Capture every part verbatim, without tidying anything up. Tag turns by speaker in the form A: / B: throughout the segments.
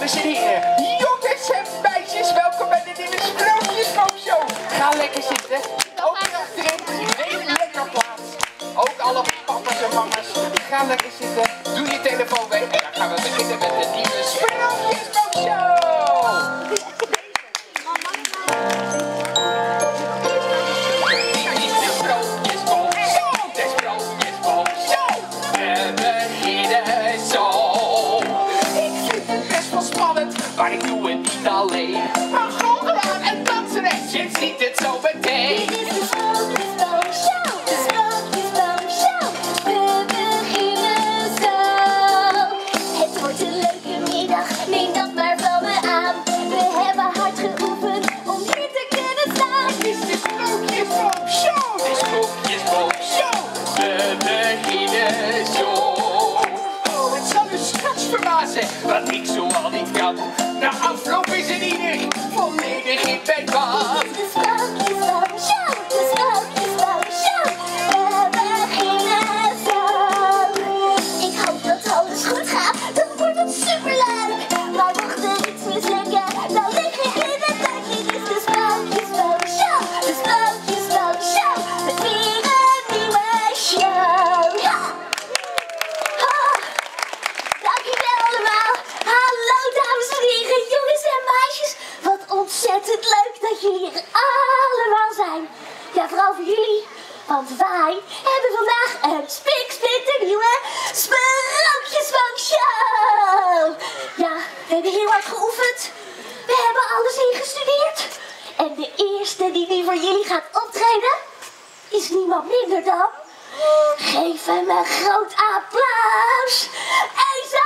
A: Dames en heren, jongens en meisjes, welkom bij de nieuwe Sprookjesboom-show. Ga lekker zitten. Ook achterin, neem lekker plaats. Ook alle papa's en mama's, ga lekker zitten. Doe je telefoon weg en dan gaan we beginnen met de nieuwe Sprookjesboom-show. Maar ik doe het niet alleen. Maar gewoon gedaan en dansen en je ziet het zo meteen. Dit is de Sprookjesboom-show, de Sprookjesboom-show. We beginnen zo. Het wordt een leuke middag, neem dat maar van me aan. We hebben hard geoefend om hier te kunnen staan. Dit is de Sprookjesboom-show, de Sprookjesboom-show. We beginnen zo. Oh, het zal u straks verbazen wat ik zo al niet kan. Na afloop is er ieder volledig in bed van. Dit is de Sprookjesboom-show, de Sprookjesboom-show. We beginnen zo. Ik hoop dat alles goed gaat, dan wordt het superleuk. Maar mocht er iets mislukken, dan lig ik in het bed. Dit is de Sprookjesboom-show, de Sprookjesboom-show. Met weer een nieuwe show. Ja! Oh, dankjewel allemaal. Hallo dames en heren, jongens en meisjes. Wat ontzettend leuk dat jullie er allemaal zijn. Ja, vooral voor jullie. Want wij hebben vandaag een spiksplinternieuwe Sprookjesboom-show. Ja, we hebben heel hard geoefend. We hebben alles ingestudeerd. En de eerste die nu voor jullie gaat optreden is niemand minder dan... Geef hem een groot applaus. Ezo!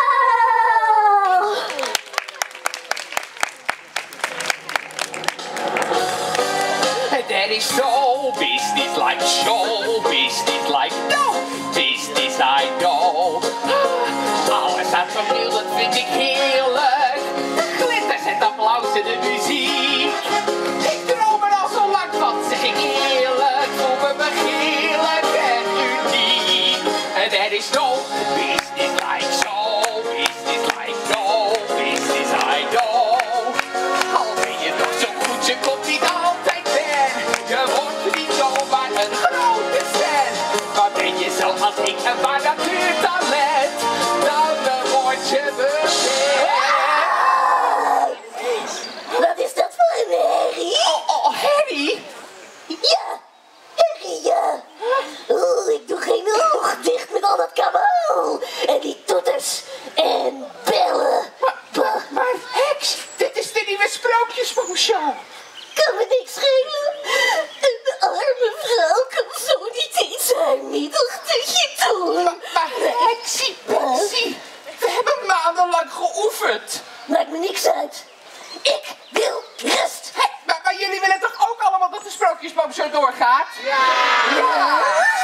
B: There is no business like show, business like no business I know. Alles uit van heel, dat vind ik heerlijk. De glitters, het applaus en de muziek. Ik droom er al zo lang van, zeg ik eerlijk. Voel me begeerlijk en uniek. There is no business like show, business like no business I know. Al ben je nog zo goed, je komt niet altijd. Je wordt niet zomaar een grote ster. Maar ben je zo als ik een waar natuurtalent, dan word je bekend.
C: Wat is dat voor een herrie?
B: Oh, oh, Harry?
C: Ja, herrie, ja. Oh, ik doe geen oog dicht met al dat kabaal. En die toeters en bellen.
B: Maar, maar, maar heks, dit is de nieuwe Sprookjesboom-show.
C: Kan me niks schelen. Een arme vrouw kan zo niet eens haar middeltje doen.
B: Maar, maar heksie, Pixie, we hebben maandenlang geoefend.
C: Maakt me niks uit. Ik wil rust.
B: Hé, maar, maar jullie willen toch ook allemaal dat de Sprookjesboom-show doorgaat? Ja!
C: Ja.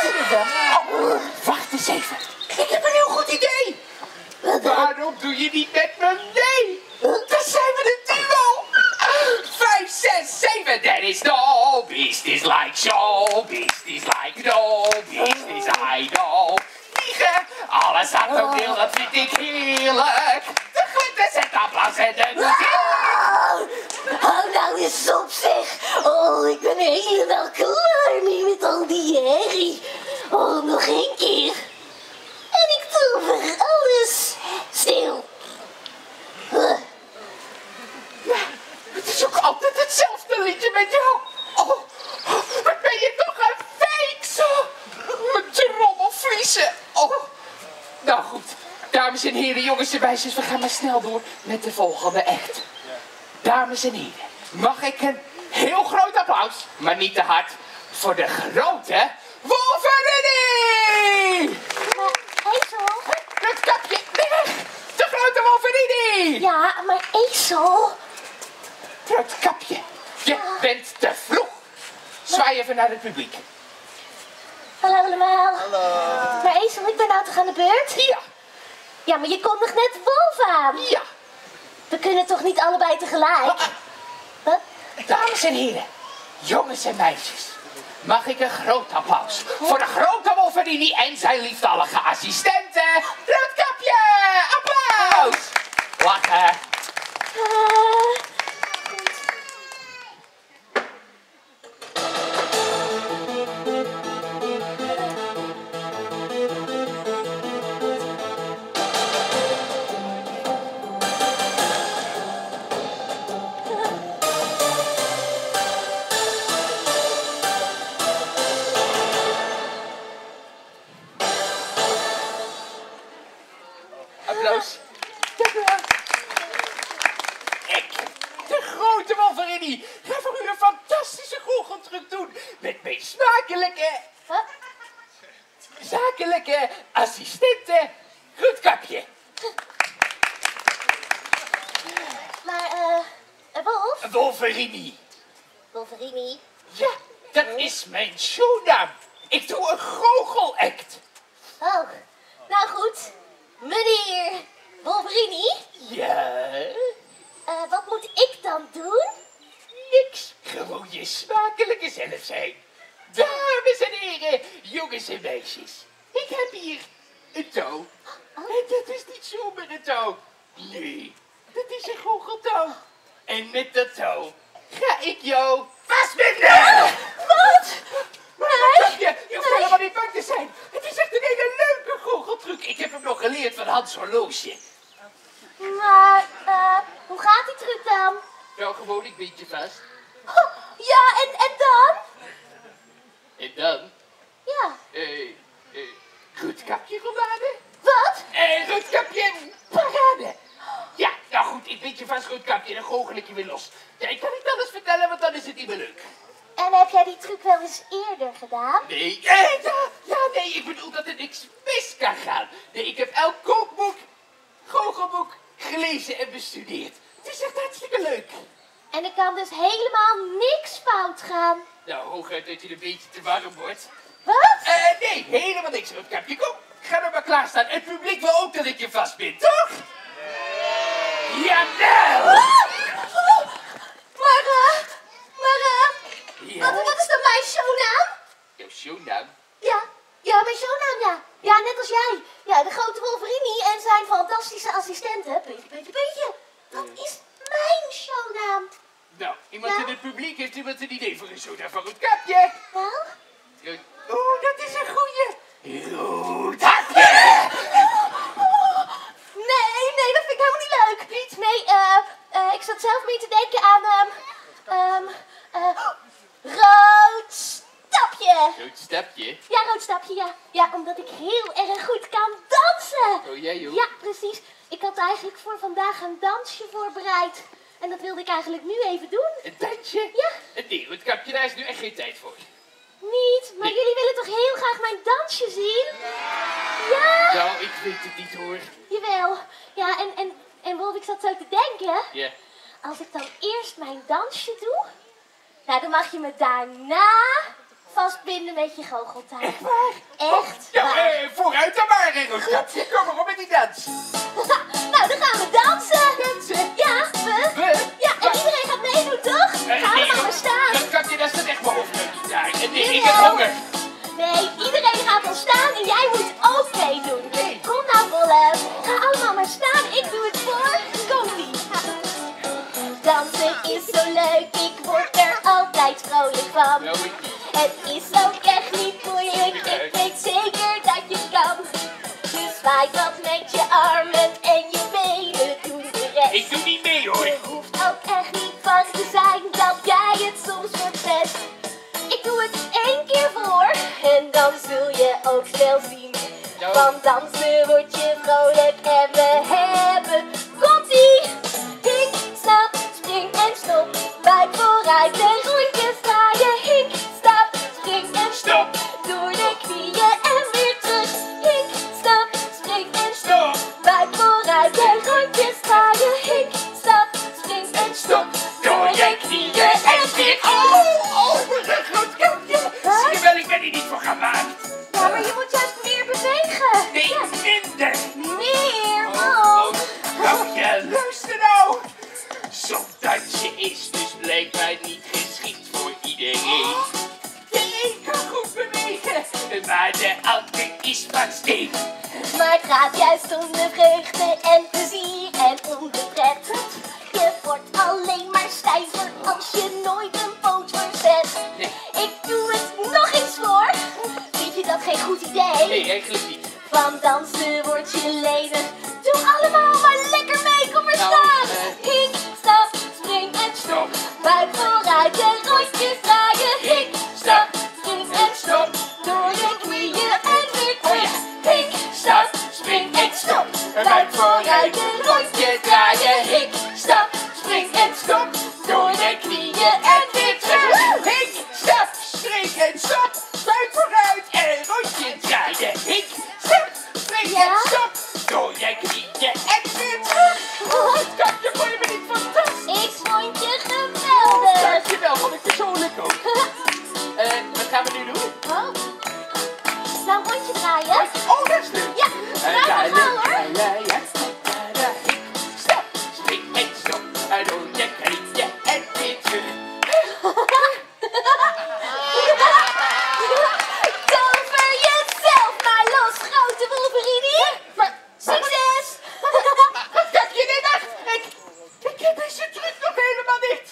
B: Oh, wacht eens even. Ik heb een heel goed idee.
C: Wat dan?
B: Waarom doe je niet met me mee? Dan zijn we de duo. Vijf, zes, zeven. There is no business like show. Business like no business I know. Vliegen, alles staat ook heel, dat vind ik heerlijk. De glitters, het applaus en de muziek.
C: Oh, hou nou eens op zeg. Oh, ik ben helemaal klaar mee met al die herrie. Oh, nog één keer. En ik tover alles stil. Huh.
B: Ja, het is ook altijd hetzelfde liedje met jou. Oh, oh, wat ben je toch een fake zo. Met trommelvliezen. Oh, nou goed. Dames en heren, jongens en meisjes, we gaan maar snel door met de volgende act. Dames en heren, mag ik een heel groot applaus, maar niet te hard, voor de grote Wolverine!
C: Ezel?
B: Het kapje, weg! De grote Wolverine!
C: Ja, maar Ezel?
B: Groot kapje, je bent te vroeg. Zwaai even naar het publiek.
C: Hallo allemaal. Hallo. Maar Ezel, ik ben nou toch aan de beurt?
B: Ja,
C: Ja, maar je kondigt net Wolf aan.
B: ja.
C: We kunnen toch niet allebei tegelijk? Huh?
B: Dames en heren, jongens en meisjes, mag ik een groot applaus voor de grote Wolverine en zijn lieftallige assistenten, Roodkapje! Applaus! Lachen. Roos. Dank u wel. Ik, de grote Wolverini, ga voor u een fantastische goocheltruc doen. Met mijn smakelijke,
C: Huh?
B: zakelijke assistente Roodkapje.
C: Maar, eh, Wolf?
B: Wolverini.
C: Wolverini?
B: Ja, dat is mijn shownaam. Ik doe een goochelact.
C: Oh, nou goed. Meneer Wolverini,
B: Ja,
C: eh, wat moet ik dan doen?
B: niks. Gewoon je smakelijke zelf zijn. Dames en heren, jongens en meisjes. Ik heb hier een touw. En dat is niet zomaar een touw. Nee, dat is een goocheltouw. En met dat touw ga ik jou vastbinden.
C: Wat?
B: Nee. Je, je hoeft helemaal niet bang te zijn. Het is echt een hele leuke goocheltruc. Ik heb hem nog geleerd van Hans Horloge.
C: Maar, eh, hoe gaat die truc dan?
B: Nou, gewoon een beetje vast.
C: Oh, ja, en, en dan?
B: En dan,
C: Ja.
B: eh, eh, Roodkapje rollade.
C: Wat?
B: En Roodkapje parade. Ja, nou goed, ik bind je vast, Roodkapje, en dan goochel ik je weer los. Ja, ik kan niet alles vertellen, want dan is het niet meer leuk.
C: En heb jij die truc wel eens eerder gedaan?
B: Nee, eh, ja, ja, nee, ik bedoel dat er niks mis kan gaan. Nee, ik heb elk kookboek, goochelboek gelezen en bestudeerd. Het is echt hartstikke leuk.
C: En er kan dus helemaal niks fout gaan.
B: Nou, hooguit dat je een beetje te warm wordt.
C: Wat?
B: Eh, nee, helemaal niks, Roodkapje. Kom, ga er maar klaarstaan. Het publiek wil ook dat ik je vastbind, toch? Jawel!
C: Maar, eh, maar, eh,
B: Ja.
C: wat, wat is dan mijn shownaam?
B: Jouw shownaam?
C: Ja, ja, mijn shownaam, ja. Ja, net als jij. Ja, de grote Wolverini en zijn fantastische assistenten. Beetje, beetje, beetje. Dat is mijn shownaam.
B: Nou, iemand
C: Ja?
B: in het publiek heeft iemand een idee voor een shownaam van Roodkapje?
C: Wel?
B: Rood- Oh, dat is een goeie. Roodkapje!
C: Nee, nee, dat vind ik helemaal niet leuk. Niet? Nee, eh, eh, ik zat zelf meer te denken aan, ehm, ehm, eh, Roodstapje.
B: Roodstapje?
C: Ja, Roodstapje, ja. Ja, omdat ik heel erg goed kan dansen.
B: Oh, jij ook?
C: Ja, precies. Ik had eigenlijk voor vandaag een dansje voorbereid. En dat wilde ik eigenlijk nu even doen.
B: Een dansje?
C: Ja.
B: Nee, Roodkapje, daar is nu echt geen tijd voor.
C: Niet, maar
B: Nee.
C: jullie willen toch heel graag mijn dansje zien? Ja,
B: Nou, ik weet het niet hoor.
C: jawel. Ja, en, en, en Wolf, ik zat zo te denken.
B: Ja.
C: Als ik dan eerst mijn dansje doe, nou, dan mag je me daarna vastbinden met je goocheltouw.
B: Echt waar?
C: Echt
B: Ja,
C: waar.
B: eh, vooruit dan maar, hè, Roodkapje. Kom maar op met die dans.
C: Nou, dan gaan we dansen.
B: Dansen?
C: Ja, we.
B: We?
C: Ja, en iedereen gaat meedoen, toch?
B: Eh,
C: Ga
B: nee,
C: allemaal maar staan.
B: Roodkapje, dat staat echt boven. Ja, en nee, ik
C: Jawel.
B: heb honger.
C: Nee, iedereen gaat dan staan en jij moet ook meedoen. Kom nou, Wolf. Ga allemaal maar staan. Ik doe het voor. Komt-ie. Dansen is zo leuk. Ik word er altijd vrolijk van.
B: Nou, ik
C: Het is ook echt niet moeilijk. Ik weet zeker dat je kan. Dus zwaai wat met je armen en je benen. Doe de rest.
B: Ik doe niet mee hoor.
C: Je hoeft ook echt niet bang te zijn dat jij het soms verpest. Ik doe het één keer voor en dan zul je ook snel zien.
B: Nou.
C: Van dansen word je vrolijk en we hebben komt-ie. Hink, stap, spring en stop. Buik vooruit en rondjes draaien. Hink, stap, spring en stop. Door de knieën en weer terug. Hink, stap, spring en stop. Buik vooruit en rondjes draaien. Hink, stap, spring en stop.
B: Door je knieën en weer... Oh, oh, mijn rug, Roodkapje. Zie je wel, ik ben hier niet voor gemaakt.
C: Ja, maar je moet juist meer bewegen.
B: Nee,
C: Ja,
B: minder.
C: meer,
B: Oh,
C: Wolf.
B: nou ja, luister nou. Zo'n dansje is dus blijkbaar niet geschikt voor iedereen. De een kan goed bewegen, maar de ander is van steen.
C: Maar het gaat juist om de vreugde en plezier en om de pret. Je wordt alleen maar stijver als je nooit een poot verzet.
B: Nee.
C: Ik doe het nog eens voor. Vind je dat geen goed idee?
B: Nee, eigenlijk niet.
C: Van dansen word je lenig. Doe allemaal maar lekker mee, kom maar
B: Nou,
C: staan.
B: eh.
C: Hink, stap, spring en stop. Buik vooruit en rondjes draaien. Hink, stap, spring en stop. Door je knieën en weer terug.
B: Oh ja.
C: Hink, stap, spring en stop. Buik vooruit
B: Kruiken, rondje draaien, hik, stap, spring en stop. Door je knieën en weer terug. Hik, stap, spring en stop. Schuif vooruit en rondje draaien. Hik, stap, spring en stop. Door je knieën en weer terug. Dank je, vond je me niet fantastisch?
C: Ik vond je geweldig.
B: Dankjewel, vond ik persoonlijk ook. Eh, wat gaan we nu doen?
C: Oh. Nou, rondje draaien.
B: Oh, dat is leuk.
C: Ja, draai maar gauw hoor.
B: Stap, spring en stop. En door je knieën en weer terug.
C: Tover jezelf maar los, grote Wolverine.
B: Maar,
C: Succes.
B: kijk je niet weg? Ik, ik heb deze truc nog helemaal niet.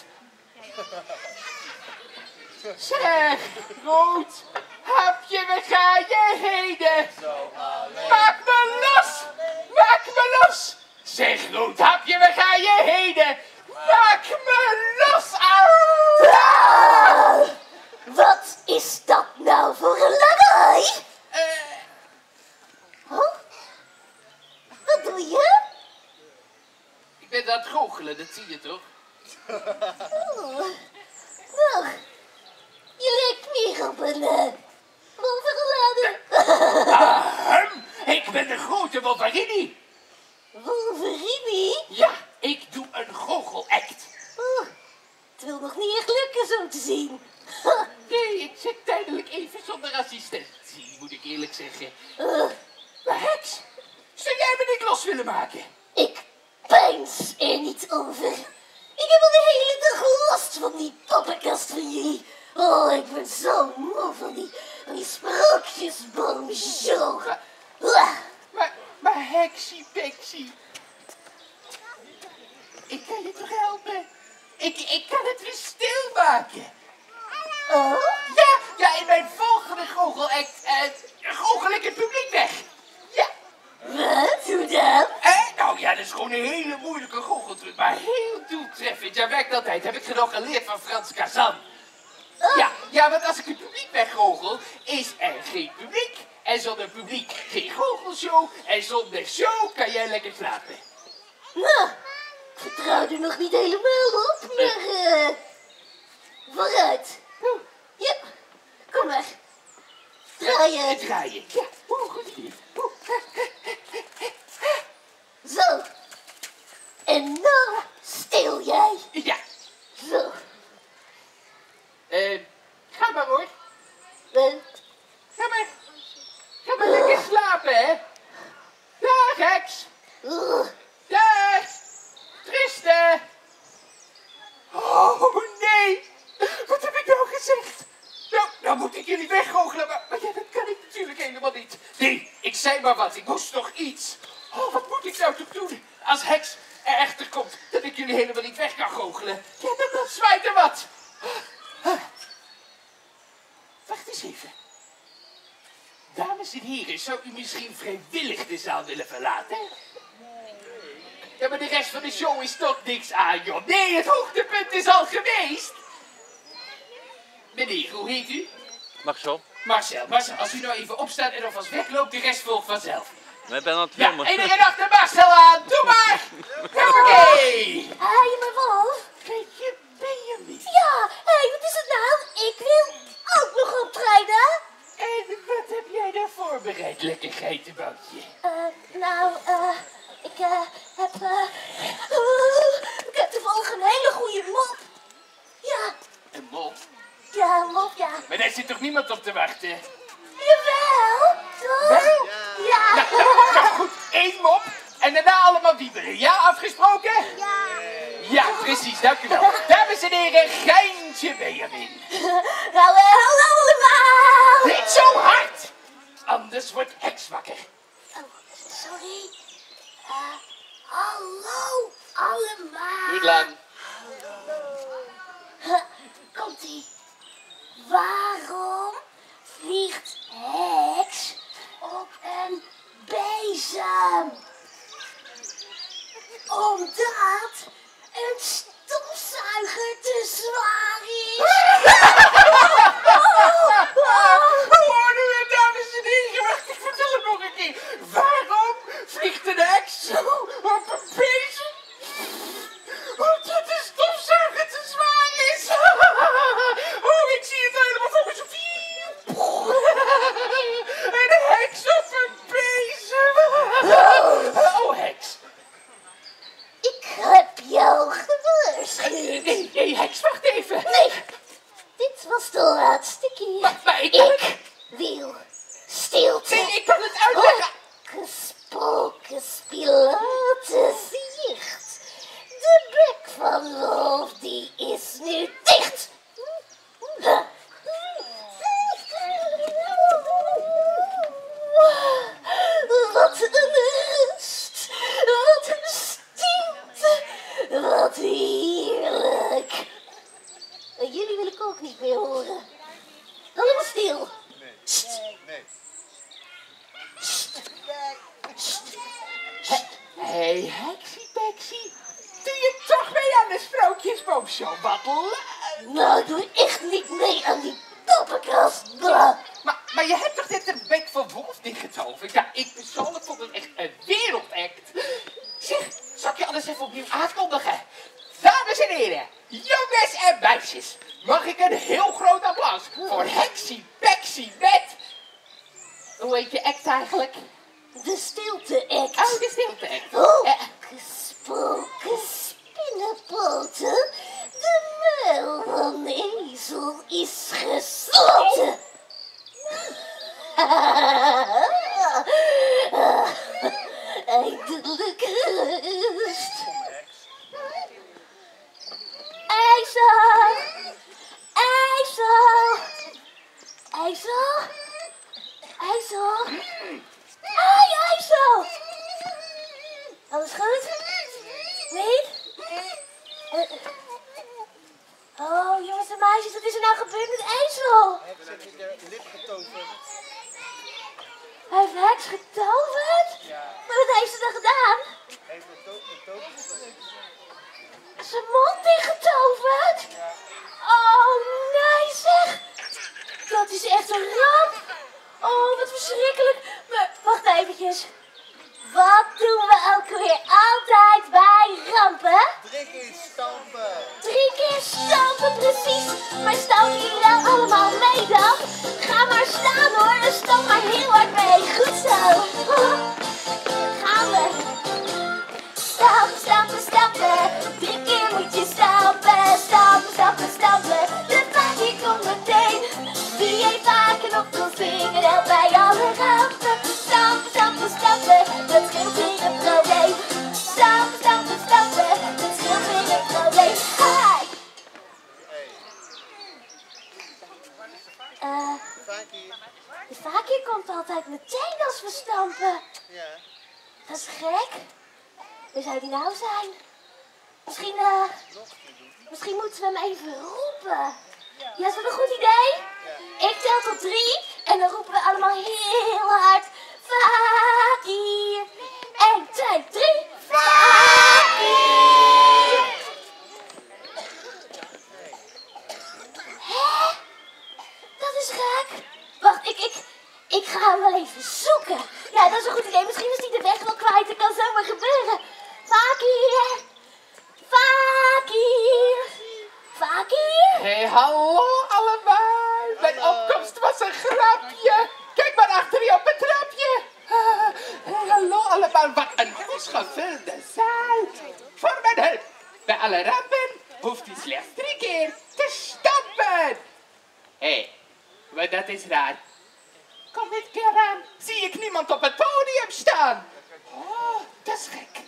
B: Zeg, Rood, hapje, we gaan je heden. Maak me los, maak me los. Zeg, Rood, hapje, we gaan je heden. Maak me los. Au.
C: Ah, wat is dat nou voor een lawaai?
B: Eh,
C: Huh? Wat doe je?
B: ik ben aan het goochelen, dat zie je toch?
C: Oh. Nou, je lijkt meer op een uh, Wolverine.
B: Ahem, ik ben de grote Wolverine.
C: Wolverine?
B: Ja, ik doe een goochelact.
C: Oh, het wil nog niet echt lukken zo te zien.
B: Nee, ik zit tijdelijk even zonder assistentie, moet ik eerlijk zeggen.
C: Uh,
B: Maar heks, zou jij me niet los willen maken?
C: ik peins er niet over. Ik heb al de hele dag last van die poppenkast van jullie. Oh, ik ben zo moe van die, van die sprookjesboom-show. Ah,
B: Maar, maar heksie, peksie. Ik kan je toch helpen? Ik, ik kan het weer stilmaken.
C: Oh?
B: Ja, ja, in mijn volgende goochelact, eh, goochel ik het publiek weg. Ja.
C: Wat? Hoe dan?
B: Eh, nou ja, dat is gewoon een hele moeilijke goocheltruc, maar heel doeltreffend. Ja, werkt altijd. Heb ik genoeg geleerd van Frans Kazan. Ja, ja, want als ik het publiek weggoochel, is er geen publiek. En zonder publiek geen goochelshow. En zonder show kan jij lekker slapen.
C: Nou, ik vertrouw er nog niet helemaal op, maar eh vooruit. Ja, kom maar. Draai
B: Het
C: het.
B: draaien. Ja, oeh, goed idee. Oeh.
C: Zo. En nou stil jij.
B: Ja,
C: Zo.
B: eh, ga maar hoor.
C: Eh,
B: Ga maar. Ga maar lekker slapen, hè. Dag, heks.
C: uh,
B: Dag. Tristan. Oh, nee. Wat heb ik nou gezegd? Nou, nou moet ik jullie weggoochelen, maar, maar ja, dat kan ik natuurlijk helemaal niet. Nee, ik zei maar wat. Ik moest nog iets. Oh, wat moet ik nou toch doen? Als heks er echter komt dat ik jullie helemaal niet weg kan goochelen. Ja, dan, dan zwaait er wat. Ah, ah. Wacht eens even. Dames en heren, zou u misschien vrijwillig de zaal willen verlaten? Ja, maar de rest van de show is toch niks aan, joh. Nee, het hoogtepunt is al geweest. Meneer, hoe heet u?
D: Marcel,
B: Marcel. Marcel, als u nou even opstaat en alvast wegloopt, de rest volgt vanzelf.
D: wij zijn aan het
B: Ja,
D: filmen.
B: iedereen achter Marcel aan. Doe maar. Hoppakee.
C: Hé, mijn Wolf.
B: Kijk je Benjamin.
C: Ja, hé, hey, wat is het nou? Ik wil ook nog optreden.
B: En wat heb jij daar voorbereid, lekker geitenboutje?
C: Eh, nou, eh, ik eh, heb, eh, uh, ik heb toevallig een hele goede mop. Ja,
B: Een mop?
C: ja, een mop, ja.
B: Maar daar zit toch niemand op te wachten?
C: Jawel, toch? Ja.
B: Nou goed, één mop en daarna allemaal wieberen. Ja, afgesproken?
C: Ja.
B: Ja, precies, dank u wel. Dames en heren, Geintje Benjamin.
C: Nou, eh, hallo allemaal.
B: Niet zo hard, anders wordt heks wakker.
C: Oh, sorry. Eh, hallo allemaal.
B: Niet lang.
C: Komt-ie. Waarom vliegt heks op een bezem? Omdat een stofzuiger te zwaar is.
B: Gewoon nu, dames en heren, wacht, ik vertel het nog een keer. Waarom vliegt een heks hey, heks, wacht even.
C: Nee, dit was de laatste keer.
B: Maar, maar ik kan
C: Ik
B: het...
C: wil stilte.
B: Nee, ik kan het uitleggen.
C: Gesproken spilote zicht. De bek van Wolf, die is nu dicht. Wat een rust. Wat een stilte. Wat heerlijk. En jullie wil ik ook niet meer horen. Allemaal stil.
D: Nee.
B: Hé, hey, heksie, peksie. Doe je toch mee aan de sprookjesboomshow? Wat leuk.
C: Nou, ik doe echt niet mee aan die poppenkast. Blah.
B: Maar, maar je hebt toch net de bek van Wolf dichtgetoverd? Ja, ik persoonlijk vond het echt een wereldact. Zeg, zal ik je alles even opnieuw aankondigen? Dames en heren, jongens en meisjes, mag ik een heel groot applaus voor Heksie Peksie met... Hoe heet je act eigenlijk?
C: De stilte-act.
B: Oh, de stilte-act.
C: Oh,
B: Eh,
C: gesproken spinnenpoten. De muil van de ezel is gesloten. Eindelijk rust. IJssel! IJssel! IJssel! IJssel! Hoi, IJssel! Alles goed? Nee? Uh, oh, jongens en meisjes, wat is er nou gebeurd met IJssel?
D: Heks heb je de lip getoverd.
C: Hij heeft heks getoverd?
D: Ja.
C: Maar wat heeft ze dan gedaan?
D: Hij heeft een to- een toverstreek.
C: Zijn mond dichtgetoverd? Oh, nee zeg! Dat is echt een ramp! Oh, wat verschrikkelijk! Maar wacht eventjes. Wat doen we ook weer altijd bij rampen?
D: Drie keer stampen.
C: Drie keer stampen, precies. Maar stampen jullie nou allemaal mee dan? Ga maar staan hoor, en stamp maar heel hard mee. Goed zo. Gaan we. Stampen, stampen, stampen. Drie keer moet je stampen. Stampen, stampen, stampen. De vaakje komt meteen. Wie heeft vaker nog veel vinger helpt bij alle rampen. Stampen, stampen, stampen. Dat scheelt weer een probleem. Stampen, stampen, stampen. Dat scheelt weer een probleem. Hi!
D: Hey,
C: Eh,
D: Vakie.
C: de vaakje komt altijd meteen als we stampen.
D: Ja.
C: Dat is gek. Waar zou die nou zijn? Misschien, eh, misschien moeten we hem even roepen. Ja, is dat een goed idee? Ik tel tot drie en dan roepen we allemaal heel hard. Vakie! één, twee, drie. Vakie! Hè? Dat is gek. Wacht, ik, ik, ik ga hem wel even zoeken. Ja, dat is een goed idee. Misschien is hij de weg wel kwijt. Dat kan zomaar gebeuren. Vakie! Vakie! Vakie!
B: Hé, hey, hallo allemaal. Mijn opkomst was een grapje. Kijk maar achter je op het trapje. Ah, hey, hallo allemaal. Wat een gevulde zaal. Voor mijn hulp. Bij alle rampen hoeft u slechts drie keer te stampen. Hé, hey, maar dat is raar. Kom dit keer aan. Zie ik niemand op het podium staan. Oh, dat is gek.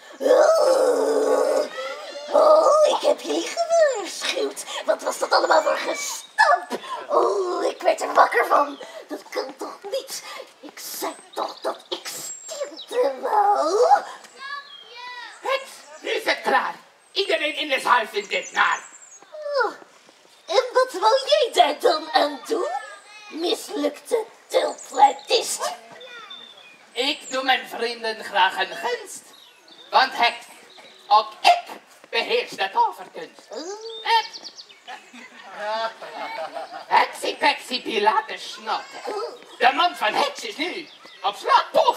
C: Oh, oh, ik heb jullie gewaarschuwd. Wat was dat allemaal voor gestamp? Oh, ik werd er wakker van. Dat kan toch niet? Ik zei toch dat ik stilte wou?
B: Het, nu is het klaar. Iedereen in de zaal vindt dit naar.
C: Oh, en wat wou jij daar dan aan doen? Mislukte tulpfluitist.
B: Ik doe mijn vrienden graag een gunst. Want het, ook ik beheers de toverkunst. Het, Heksie Peksie Pilaten snotten. De man van heks is nu op slot. Poef!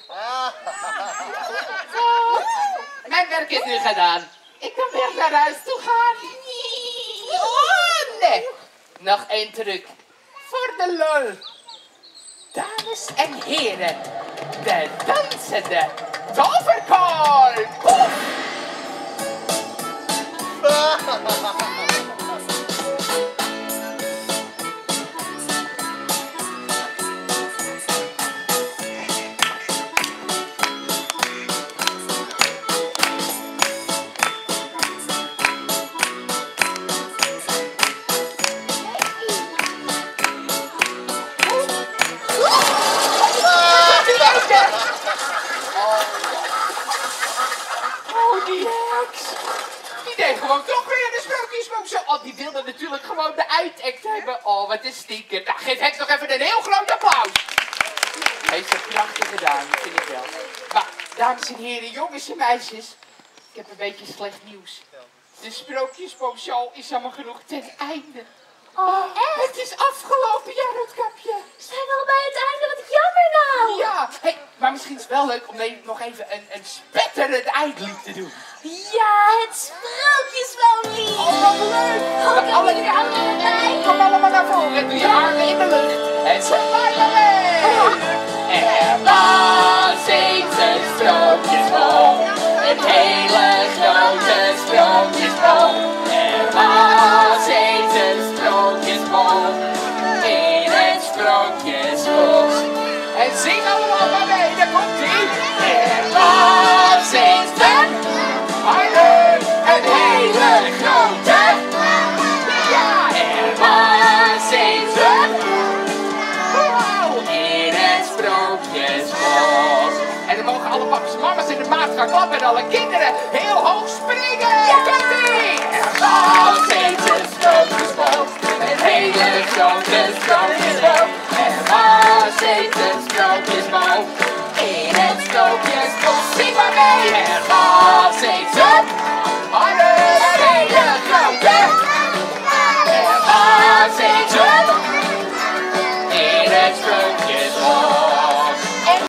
B: Zo, mijn werk is nu gedaan. Ik kan weer naar huis toe gaan. Oh, nee. Nog één truc. Voor de lol. Dames en heren, de dansende toverkool. Poef! niks. Die deed gewoon toch weer de sprookjesboom. Oh, die wilde natuurlijk gewoon de uitact hebben. Oh, wat een stinker. Nou, geef Henk nog even een heel groot applaus. Heeft het prachtig gedaan, dat vind ik wel. Maar, dames en heren, jongens en meisjes. Ik heb een beetje slecht nieuws. De sprookjesboomshow is allemaal genoeg ten einde.
C: Oh, echt?
B: Het is afgelopen, ja, Roodkapje.
C: We zijn al bij het einde, wat jammer nou.
B: Ja, hey, maar misschien is het wel leuk om nee, nog even een, een spetterend eindlied te doen.
C: Ja, het sprookjesboomlied.
B: Oh, wat leuk!
C: Oh,
B: We
C: kan
B: alle-
C: jullie er allemaal bij?
B: Kom allemaal naar voren, doe je armen in de lucht en zet maar maar mee! Er was eens een sprookjesboom, een hele grote sprookjesboom. Er was eens een sprookjesboom in het sprookjesbos. En zing allemaal maar mee, daar komt ie! Er was eens een, een hele grote. Ja, er was eens een wow, in het sprookjesbos. En dan mogen alle papa's en mama's in de maat gaan klappen en alle kinderen heel hoog springen. Ja, komt-ie! Er was eens een sprookjesbos, een hele grote sprookjesboom. Er was eens een sprookjesboom in het sprookjesbos. Zing maar mee! Er was eens een